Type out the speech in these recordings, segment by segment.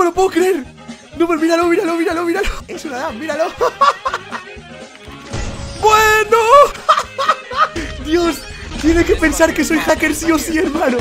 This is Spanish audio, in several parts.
me lo puedo creer. No, pero míralo, míralo, míralo, míralo. Es una dama, míralo. Bueno. Dios, tiene que pensar que soy hacker sí o sí, hermano.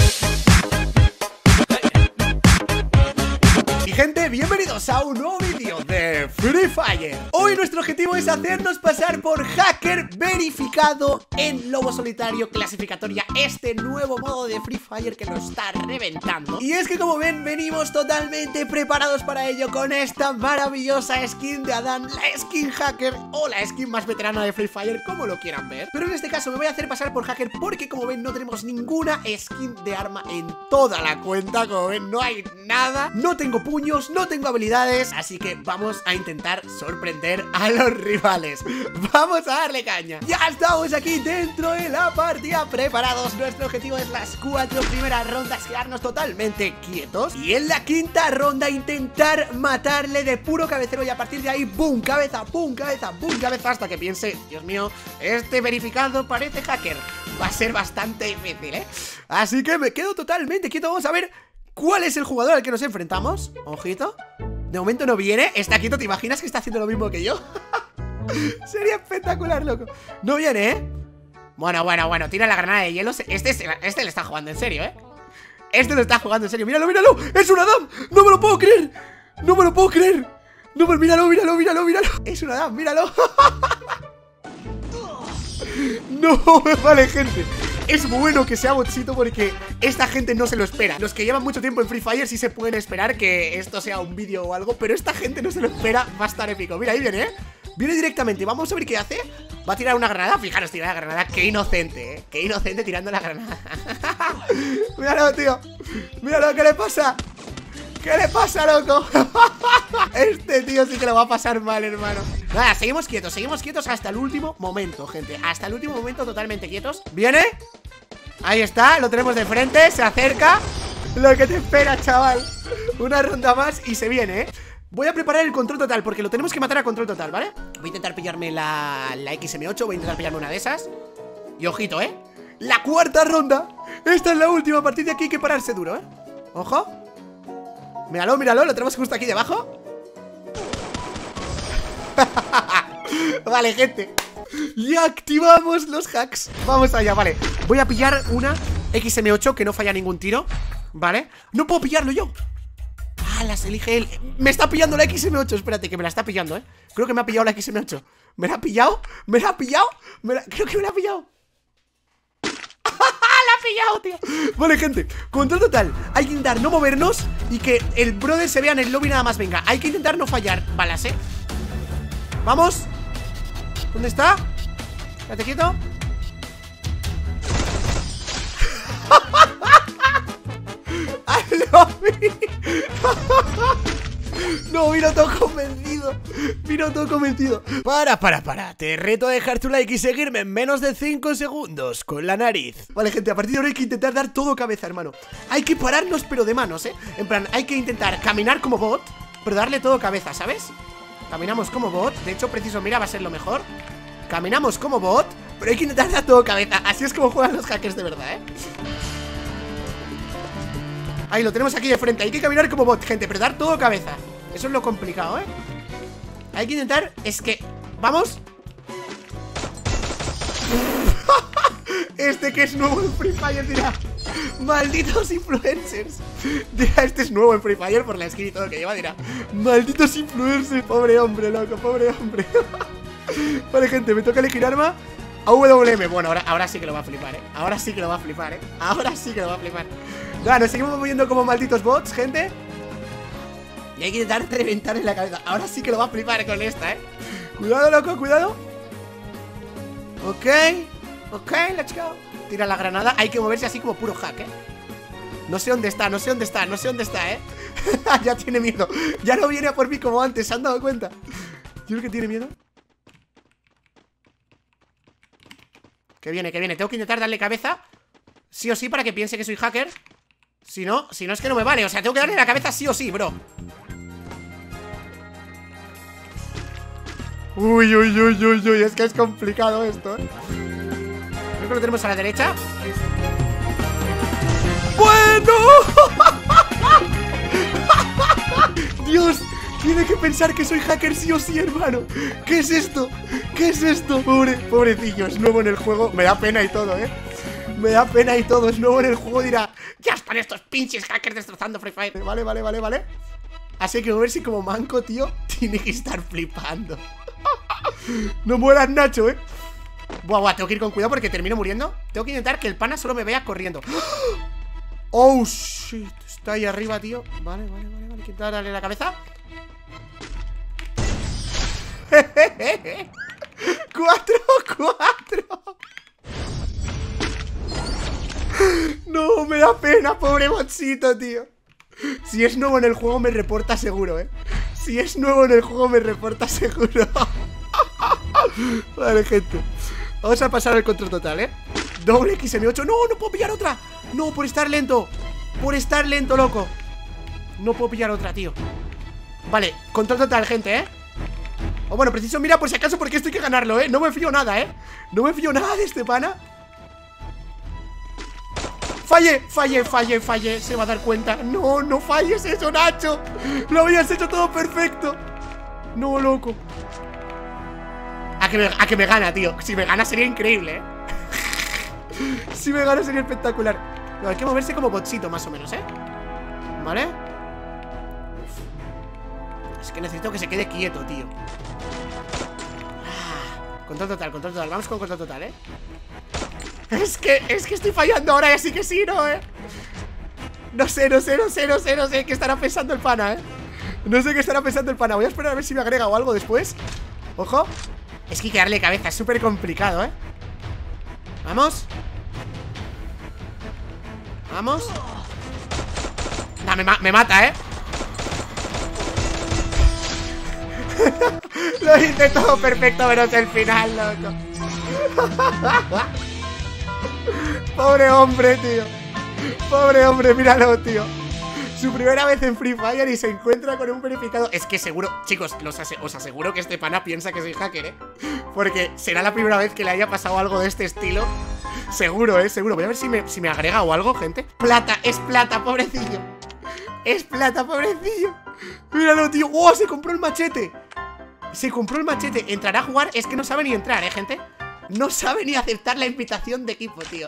Y gente, bienvenidos a un nuevo vídeo de Free Fire. Hoy nuestro objetivo es hacernos pasar por hacker verificado en Lobo Solitario Clasificatoria, este nuevo modo de Free Fire que nos está reventando. Y es que como ven, venimos totalmente preparados para ello con esta maravillosa skin de Adán, la skin hacker o la skin más veterana de Free Fire, como lo quieran ver. Pero en este caso me voy a hacer pasar por hacker porque como ven no tenemos ninguna skin de arma en toda la cuenta. Como ven no hay nada, no tengo puños, no tengo habilidades, así que vamos a intentar sorprender a los rivales. Vamos a darle caña. Ya estamos aquí dentro de la partida preparados. Nuestro objetivo es las 4 primeras rondas quedarnos totalmente quietos y en la quinta ronda intentar matarle de puro cabecero y a partir de ahí ¡boom! Cabeza, ¡boom! Cabeza, ¡boom! Cabeza, hasta que piense, Dios mío, este verificado parece hacker. Va a ser bastante difícil, ¿eh? Así que me quedo totalmente quieto. Vamos a ver ¿cuál es el jugador al que nos enfrentamos? Ojito. De momento no viene. Está quieto. ¿Te imaginas que está haciendo lo mismo que yo? Sería espectacular, loco. No viene, ¿eh? Bueno. Tira la granada de hielo. Este le está jugando en serio, ¿eh? Este lo está jugando en serio. Míralo, míralo. ¡Es una dam! ¡No me lo puedo creer! ¡No me lo puedo creer! No, pero míralo. Es una dam, míralo. No, vale, gente. Es bueno que sea botcito porque esta gente no se lo espera. Los que llevan mucho tiempo en Free Fire sí se pueden esperar que esto sea un vídeo o algo, pero esta gente no se lo espera. Va a estar épico. Mira, ahí viene, ¿eh? Viene directamente. Vamos a ver qué hace. Va a tirar una granada. Fijaros, tirar la granada. Qué inocente, ¿eh? Qué inocente tirando la granada. Míralo, tío. Míralo, ¿qué le pasa? ¿Qué le pasa, loco? Este tío sí que lo va a pasar mal, hermano. Nada, seguimos quietos hasta el último momento, gente. Hasta el último momento, totalmente quietos. ¿Viene? Ahí está, lo tenemos de frente, se acerca. Lo que te espera, chaval. Una ronda más y se viene, ¿eh? Voy a preparar el control total porque lo tenemos que matar a control total, ¿vale? Voy a intentar pillarme la XM8. Voy a intentar pillarme una de esas. Y ojito, ¿eh? La cuarta ronda. Esta es la última, a partir de aquí hay que pararse duro, ¿eh? Ojo. Míralo, lo tenemos justo aquí debajo. Vale, gente. Y activamos los hacks. Vamos allá, vale. Voy a pillar una XM8 que no falla ningún tiro. Vale. No puedo pillarlo yo. Ah, las elige él. Me está pillando la XM8. Espérate, que me la está pillando, ¿eh? Creo que me ha pillado la XM8. ¿Me la ha pillado? Creo que me la ha pillado. Pillado, tío. Vale, gente, control total. Hay que intentar no movernos y que el brother se vea en el lobby nada más. Venga, hay que intentar no fallar balas, ¿eh? Vamos. ¿Dónde está? Quédate quieto. ¡Al lobby! No, vino todo convencido. Para. Te reto a dejar tu like y seguirme en menos de 5 segundos con la nariz. Vale, gente, a partir de ahora hay que intentar dar todo cabeza, hermano. Hay que pararnos, pero de manos, ¿eh? En plan, hay que intentar caminar como bot, pero darle todo cabeza, ¿sabes? Caminamos como bot. De hecho, preciso, mira, va a ser lo mejor. Caminamos como bot, pero hay que intentar dar todo cabeza. Así es como juegan los hackers de verdad, ¿eh? Ahí lo tenemos aquí de frente. Hay que caminar como bot, gente, pero dar todo cabeza. Eso es lo complicado, ¿eh? Hay que intentar, es que... ¡Vamos! Este que es nuevo en Free Fire dirá: malditos influencers. Dirá, este es nuevo en Free Fire por la skin y todo que lleva. Dirá: malditos influencers. Pobre hombre, loco, pobre hombre. Vale, gente, me toca elegir arma. AWM, bueno, ahora sí que lo va a flipar, ¿eh? Ahora sí que lo va a flipar. Nada, nos seguimos moviendo como malditos bots, gente. Y hay que intentar reventar en la cabeza. Ahora sí que lo va a flipar con esta, ¿eh? Cuidado, loco, cuidado. Ok, let's go. Tira la granada, hay que moverse así como puro hack, ¿eh? No sé dónde está, ¿eh? Ya tiene miedo. Ya no viene a por mí como antes, ¿se han dado cuenta? Yo creo que tiene miedo. Que viene, tengo que intentar darle cabeza sí o sí para que piense que soy hacker. Si no es que no me vale. O sea, tengo que darle la cabeza sí o sí, bro. Uy, es que es complicado esto, ¿eh? Creo que lo tenemos a la derecha. ¡Bueno! Dios, tiene que pensar que soy hacker sí o sí, hermano. ¿Qué es esto? ¿Qué es esto? Pobrecillo, es nuevo en el juego. Me da pena y todo, me da pena y todo, es nuevo en el juego. Dirá, ya están estos pinches hackers destrozando Free Fire. Vale. Así que a ver si como manco, tío, tiene que estar flipando. No mueras, Nacho, Buah, tengo que ir con cuidado porque termino muriendo. Tengo que intentar que el pana solo me vea corriendo. Oh, shit, está ahí arriba, tío. Vale, intentar darle la cabeza. 4. No, me da pena, pobre botcito, tío. Si es nuevo en el juego me reporta seguro, Si es nuevo en el juego me reporta seguro. Vale, gente, vamos a pasar al control total, Doble XM8, no puedo pillar otra. No, por estar lento, loco. No puedo pillar otra, tío. Vale, control total, gente, O bueno, preciso mira por si acaso porque esto hay que ganarlo, No me fío nada, No me fío nada de este pana. Falle, se va a dar cuenta. No falles eso, Nacho. Lo habías hecho todo perfecto. No, loco. A que me gana, tío. Si me gana sería increíble, Si me gana sería espectacular. No, hay que moverse como botcito, más o menos, ¿Vale? Es que necesito que se quede quieto, tío. Control total. Vamos con control total, Es que estoy fallando ahora, así que sí, ¿no, No sé qué estará pensando el pana, No sé qué estará pensando el pana. Voy a esperar a ver si me agrega o algo después. Ojo. Es que hay que darle cabeza, es súper complicado, Vamos. No, me mata, Lo hice todo perfecto menos el final, loco. Pobre hombre, tío. Míralo, tío. Su primera vez en Free Fire y se encuentra con un verificado. Es que seguro, chicos, os aseguro que este pana piensa que soy hacker, porque será la primera vez que le haya pasado algo de este estilo. Seguro, seguro. Voy a ver si me agrega o algo, gente. Es plata, pobrecillo. Míralo, tío. ¡Oh! Se compró el machete. Entrará a jugar. Es que no sabe ni entrar, gente. No sabe ni aceptar la invitación de equipo, tío.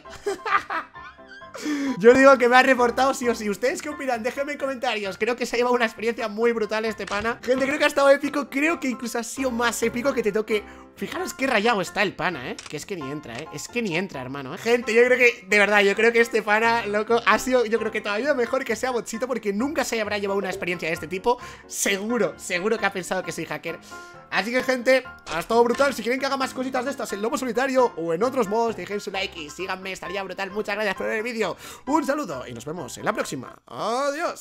Yo digo que me ha reportado sí o sí. ¿Ustedes qué opinan? Déjenme en comentarios. Creo que se ha llevado una experiencia muy brutal este pana. Gente, creo que ha estado épico. Creo que incluso ha sido más épico que te toque. Fijaros qué rayado está el pana, Que es que ni entra, Es que ni entra, hermano, Gente, yo creo que, de verdad, yo creo que este pana, loco, ha sido, yo creo que todavía mejor que sea botcito, porque nunca se habrá llevado una experiencia de este tipo. Seguro que ha pensado que soy hacker. Así que, gente, ha estado brutal. Si quieren que haga más cositas de estas en Lobo Solitario o en otros modos, dejen su like y síganme, estaría brutal. Muchas gracias por ver el vídeo. Un saludo y nos vemos en la próxima. Adiós.